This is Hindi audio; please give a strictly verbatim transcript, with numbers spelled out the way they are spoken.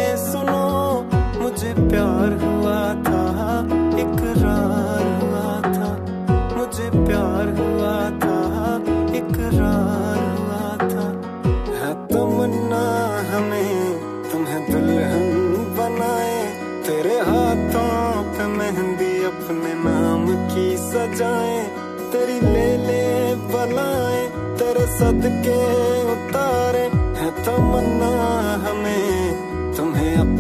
हाय सुनो, मुझे प्यार हुआ था, इकरार हुआ था, मुझे प्यार हुआ था, इकरार हुआ था। है तमन्ना हमें तुम्हें दुल्हन बनाए, तेरे हाथों पे मेहंदी अपने नाम की सजाए, तेरी ले ले बलाए, तेरे सदके उतारे। है तमन्ना हमें तुम्हें